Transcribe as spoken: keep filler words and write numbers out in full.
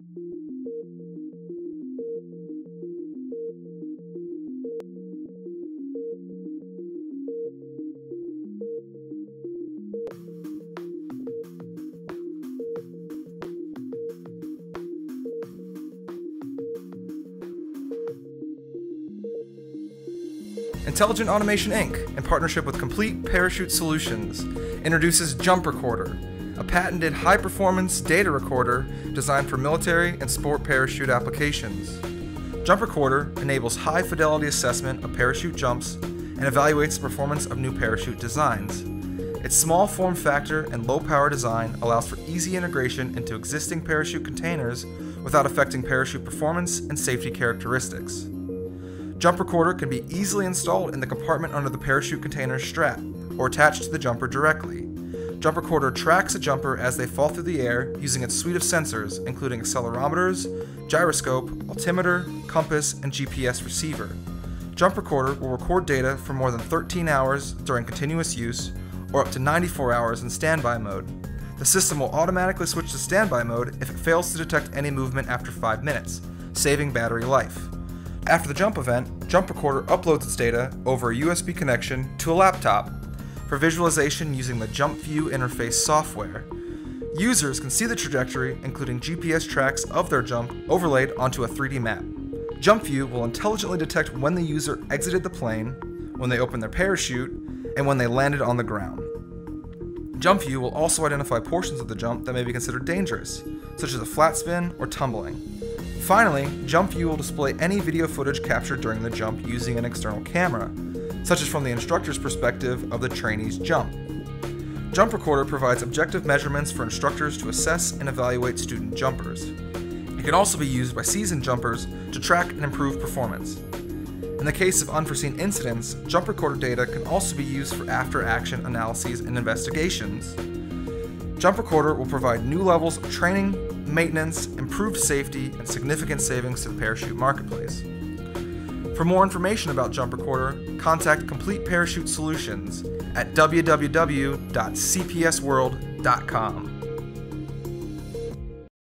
Intelligent Automation Incorporated, in partnership with Complete Parachute Solutions, introduces JumpRecorder, a patented high-performance data recorder designed for military and sport parachute applications. JumpRecorder enables high-fidelity assessment of parachute jumps and evaluates the performance of new parachute designs. Its small form factor and low-power design allows for easy integration into existing parachute containers without affecting parachute performance and safety characteristics. JumpRecorder can be easily installed in the compartment under the parachute container's strap, or attached to the jumper directly. JumpRecorder tracks a jumper as they fall through the air using its suite of sensors, including accelerometers, gyroscope, altimeter, compass, and G P S receiver. JumpRecorder will record data for more than thirteen hours during continuous use, or up to ninety-four hours in standby mode. The system will automatically switch to standby mode if it fails to detect any movement after five minutes, saving battery life. After the jump event, JumpRecorder uploads its data over a U S B connection to a laptop for visualization using the JumpView interface software. Users can see the trajectory, including G P S tracks of their jump overlaid onto a three D map. JumpView will intelligently detect when the user exited the plane, when they opened their parachute, and when they landed on the ground. JumpView will also identify portions of the jump that may be considered dangerous, such as a flat spin or tumbling. Finally, JumpView will display any video footage captured during the jump using an external camera, such as from the instructor's perspective of the trainee's jump. JumpRecorder provides objective measurements for instructors to assess and evaluate student jumpers. It can also be used by seasoned jumpers to track and improve performance. In the case of unforeseen incidents, JumpRecorder data can also be used for after-action analyses and investigations. JumpRecorder will provide new levels of training, maintenance, improved safety, and significant savings to the parachute marketplace. For more information about JumpRecorder, contact Complete Parachute Solutions at w w w dot c p s world dot com.